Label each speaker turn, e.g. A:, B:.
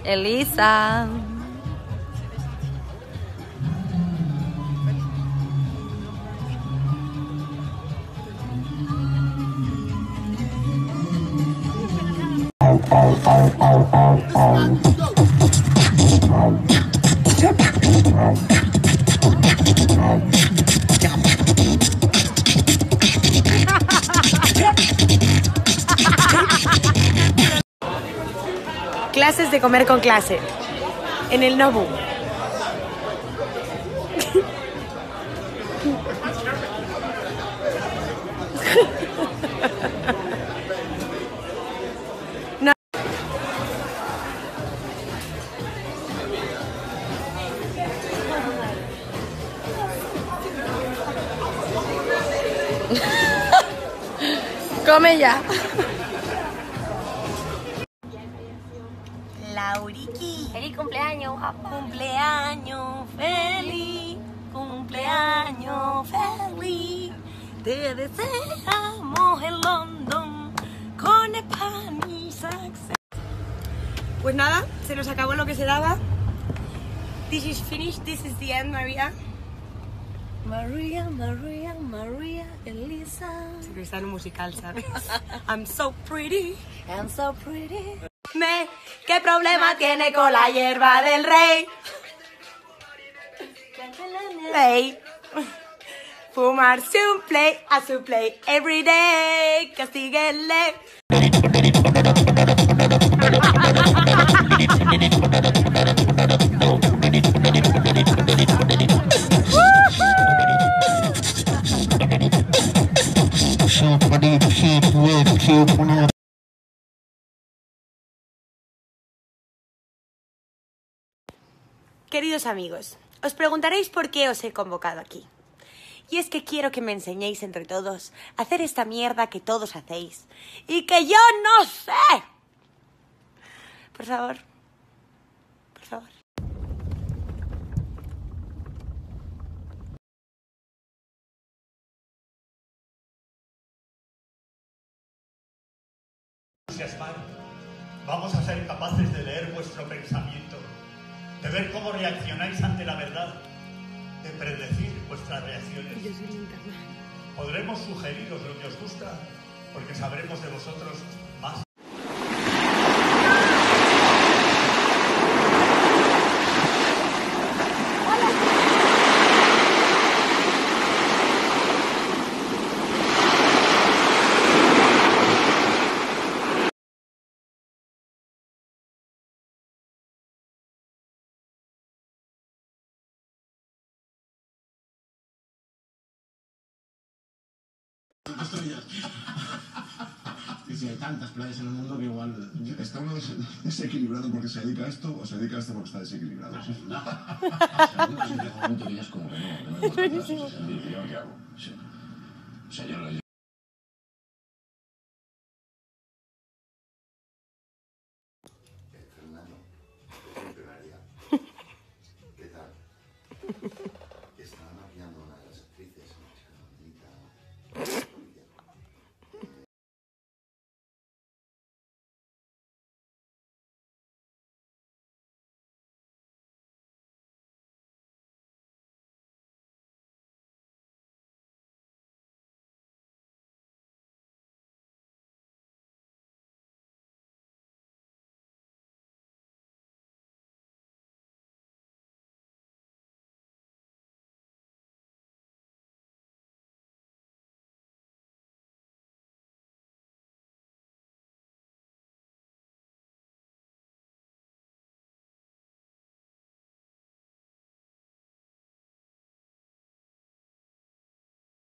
A: Elisa.
B: Clases de comer con clase. En el Nobu. No.
A: Come ya.
B: Lauriki.
A: Feliz cumpleaños, guapa.
B: Cumpleaños feliz. Cumpleaños feliz. Te deseamos en London con Spanish accent. Pues nada, se nos acabó lo que se daba. This is finished, this is the end, María. María, María, María, Elisa. Sí que está en un musical, ¿sabes? I'm so pretty.
A: I'm so pretty.
B: ¿Qué problema tiene con la hierba del rey? Rey. Fumarse un play, a su play, every day. Castíguenle. Queridos amigos, os preguntaréis por qué os he convocado aquí. Y es que quiero que me enseñéis entre todos a hacer esta mierda que todos hacéis y que yo no sé. Por favor. Por favor.
C: Vamos a ser capaces de leer vuestro pensamiento, de ver cómo reaccionáis ante la verdad, de predecir vuestras reacciones. Podremos sugeriros lo que os gusta, porque sabremos de vosotros más.
D: Sí, hay tantas playas en el mundo que igual... ¿Está uno desequilibrado porque se dedica a esto o se dedica a esto porque está desequilibrado? No. En un momento que ya es como que no. ¿Yo qué hago? Sí. O sea, yo lo... Fernando, ¿qué tal?